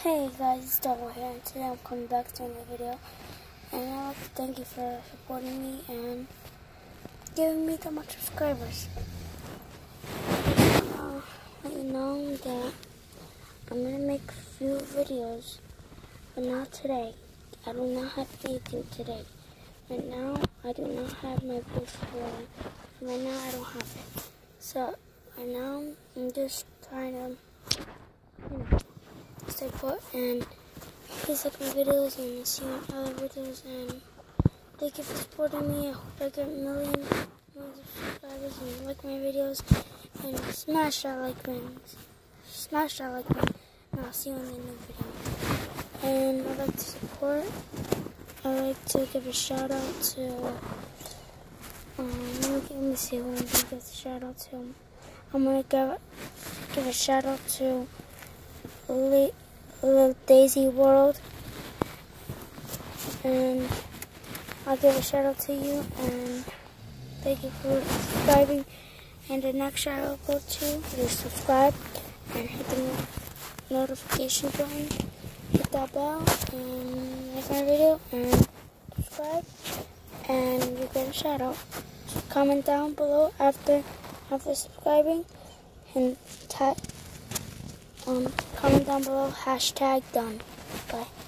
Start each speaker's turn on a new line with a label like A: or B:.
A: Hey guys, it's Double here, and today I'm coming back to another video, and I'd like to thank you for supporting me and giving me that much subscribers. Let you know that I'm going to make a few videos, but not today. I do not have anything today. Right now, I do not have my boost rolling. Right now, I don't have it. So, right now, I'm just trying to, stay put, and please like my videos, and I'll see you in other videos, and thank you for supporting me. I hope I get millions of subscribers and like my videos, and smash that like button, and I'll see you in the new video. And I'd like to support, I'd like to give a shout out to, let me see who I'm going to give a shout out to. I'm going to give a shout out to Little Daisy World, and I'll give a shout out to you, and thank you for subscribing. And the next shout out will go to you. Subscribe and hit the notification button, hit that bell, and like my video, and subscribe, and you get a shout out. Comment down below after subscribing, and comment down below #done. Bye.